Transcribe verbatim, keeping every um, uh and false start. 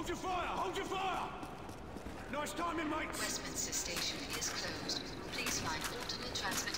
Hold your fire! Hold your fire! Nice timing, mates! Westminster Station is closed. Please find alternate transportation.